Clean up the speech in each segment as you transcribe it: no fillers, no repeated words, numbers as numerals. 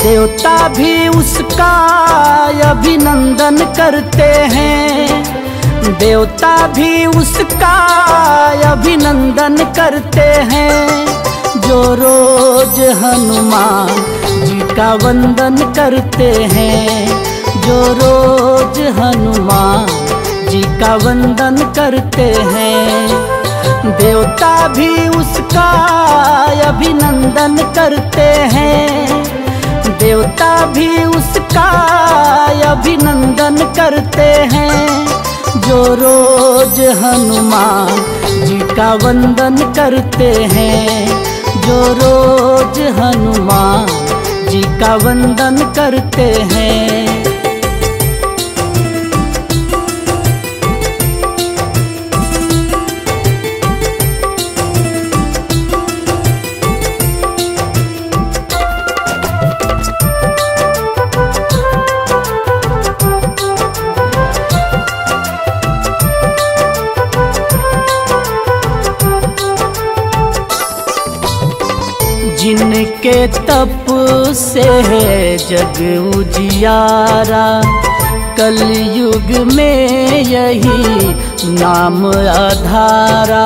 देवता भी उसका अभिनंदन करते हैं, देवता भी उसका अभिनंदन करते हैं। जो रोज हनुमान जी का वंदन करते हैं, जो रोज हनुमान जी का वंदन करते हैं। देवता भी उसका अभिनंदन करते हैं, देवता भी उसका अभिनंदन करते हैं। जो रोज हनुमान जी का वंदन करते हैं, जो रोज हनुमान जी का वंदन करते हैं। जिनके तप से है जग उजियारा, कलयुग में यही नाम आधारा।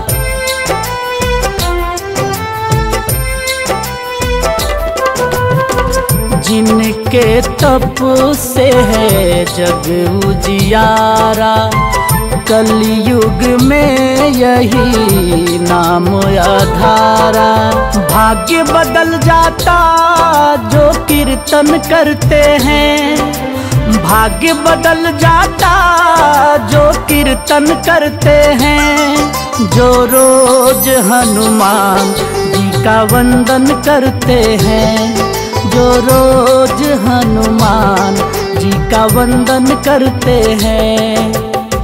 जिनके तप से है जग उजियारा, कलयुग में यही नाम आधारा। भाग्य बदल जाता जो कीर्तन करते हैं, भाग्य बदल जाता जो कीर्तन करते हैं। जो रोज हनुमान जी का वंदन करते हैं, जो रोज हनुमान जी का वंदन करते हैं।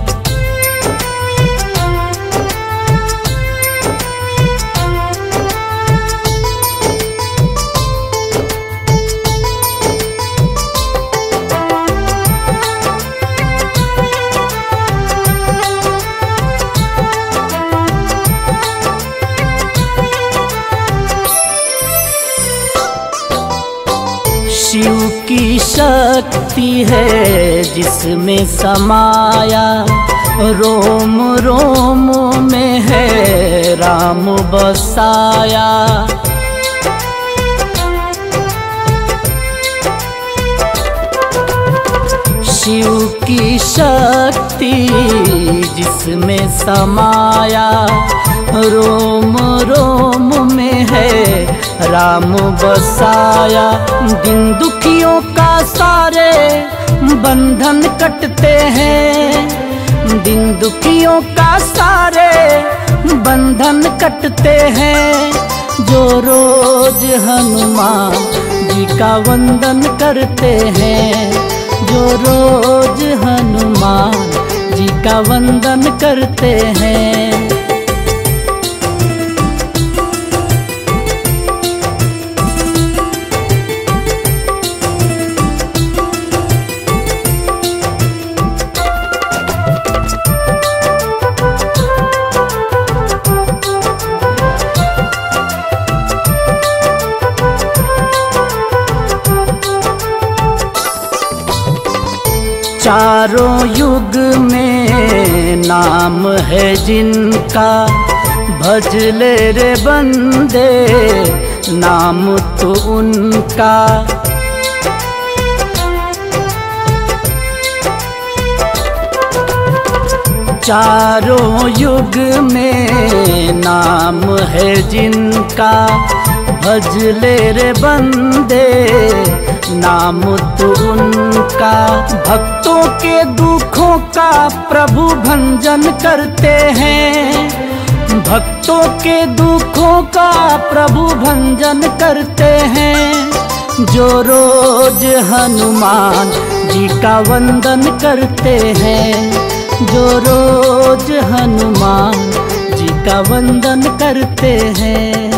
शिव की शक्ति है जिसमें समाया, रोम रोम में है राम बसाया। शिव की शक्ति जिसमें समाया, रोम रोम में है राम बसाया। दिन दुखियों का सारे बंधन कटते हैं, दिन दुखियों का सारे बंधन कटते हैं। जो रोज हनुमान जी का वंदन करते हैं, जो रोज हनुमान जी का वंदन करते हैं। चारों युग में नाम है जिनका, भज ले रे बंदे नाम तो उनका। चारों युग में नाम है जिनका, भज ले रे बंदे नाम तो उनका। भक्तों के दुखों का प्रभु भंजन करते हैं, भक्तों के दुखों का प्रभु भंजन करते हैं। जो रोज हनुमान जी का वंदन करते हैं, जो रोज हनुमान जी का वंदन करते हैं।